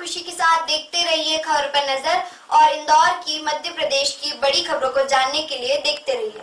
खुशी के साथ देखते रहिए खबर पर नजर और इंदौर की, मध्य प्रदेश की बड़ी खबरों को जानने के लिए देखते रहिए।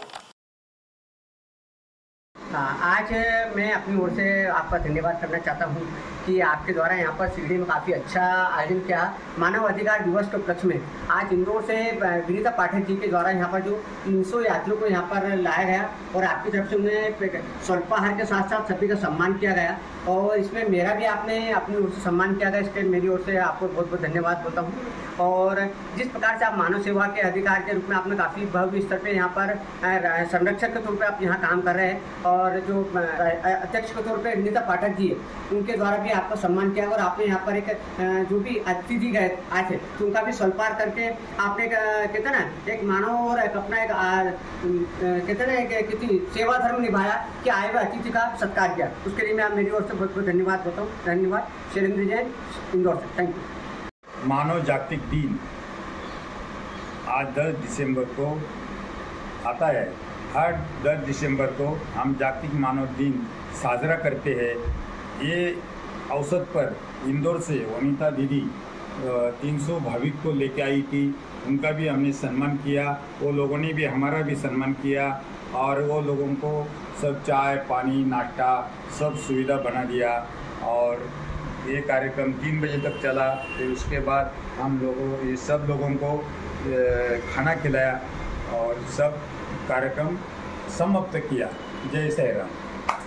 आज मैं अपनी ओर से आपका धन्यवाद करना चाहता हूँ कि आपके द्वारा यहाँ पर शिरडी में काफ़ी अच्छा आयोजन किया। मानव अधिकार दिवस के उपलक्ष्य में आज इंदौर से विनीता पाठक जी के द्वारा यहाँ पर जो 300 यात्रियों को यहाँ पर लाया गया और आपकी तरफ से उन्हें स्वल्पाहार के साथ साथ सभी का सम्मान किया गया और इसमें मेरा भी आपने अपनी ओर से सम्मान किया गया। इसके मेरी ओर से आपको बहुत बहुत धन्यवाद बोलता हूँ। और जिस प्रकार से आप मानव सेवा के अधिकार के रूप में आपने काफ़ी भव्य स्तर पर यहाँ पर संरक्षक के तौर पर आप यहाँ काम कर रहे हैं और जो अध्यक्ष के तौर पर विनीता पाठक जी है उनके द्वारा भी आपका सम्मान किया और आपने यहाँ पर एक जो भी अतिथि गए आए थे तो उनका भी स्वल्पाहार करके आपने कहते ना एक मानव और एक अपना एक कहते ना कितनी सेवा धर्म निभाया कि आए हुए अतिथि का सत्कार किया। उसके लिए मैं मेरी ओर से बहुत बहुत धन्यवाद बोलता हूँ। धन्यवाद। शैलेंद्र जैन, इंदौर से। Thank you. मानव जागतिक दिन आज 10 दिसंबर को आता है। हर 10 दिसंबर को हम जागतिक मानव दिन साजरा करते हैं। ये अवसर पर इंदौर से वनिता दीदी 300 भाविक को लेके आई थी, उनका भी हमने सम्मान किया, वो लोगों ने भी हमारा भी सम्मान किया और वो लोगों को सब चाय पानी नाश्ता सब सुविधा बना दिया और ये कार्यक्रम 3 बजे तक चला। फिर उसके बाद हम लोगों ये सब लोगों को खाना खिलाया और सब कार्यक्रम समाप्त किया। जय श्री राम।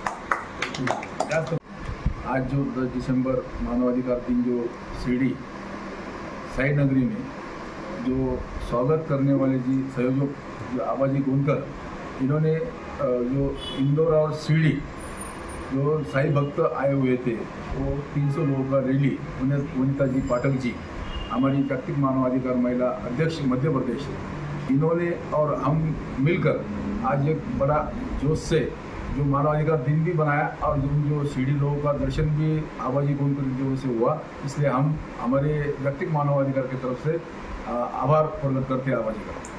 आज जो 10 दिसंबर मानवाधिकार दिन जो शिरडी साई नगरी में जो स्वागत करने वाले जी संयोजक जो आबाजी गोनकर, इन्होंने जो इंदौर और शिरडी जो साई भक्त आए हुए थे वो 300 लोगों का रैली उन्हें वनिता जी पाठक जी हमारी जागतिक मानवाधिकार महिला अध्यक्ष मध्य प्रदेश, इन्होंने और हम मिलकर आज एक बड़ा जोश से जो मानवाधिकार दिन भी बनाया और जो शिरडी लोगों का दर्शन भी आबाजी गोनकर की ओर से हुआ। इसलिए हम हमारे जागतिक मानवाधिकार की तरफ से आभार प्रकट करते हैं आबाजी का।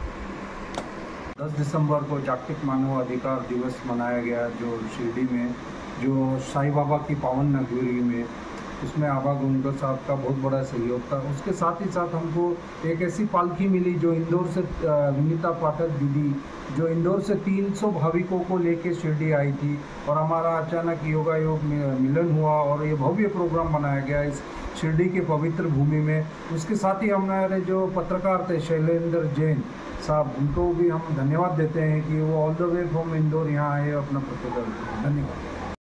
10 दिसंबर को जागतिक मानवाधिकार दिवस मनाया गया जो शिरडी में जो साईं बाबा की पावन नगरी में, उसमें आबा गोनकर साहब का बहुत बड़ा सहयोग था। उसके साथ ही साथ हमको एक ऐसी पालकी मिली जो इंदौर से विनीता पाठक दीदी जो इंदौर से 300 भाविकों को लेके शिरडी आई थी और हमारा अचानक योगायोग में मिलन हुआ और ये भव्य प्रोग्राम बनाया गया इस शिरडी के पवित्र भूमि में। उसके साथ ही हमारे जो पत्रकार थे शैलेंद्र जैन साहब, उनको भी हम धन्यवाद देते हैं कि वो all the way from Indore यहाँ आए अपना प्रतिक्रिया। धन्यवाद।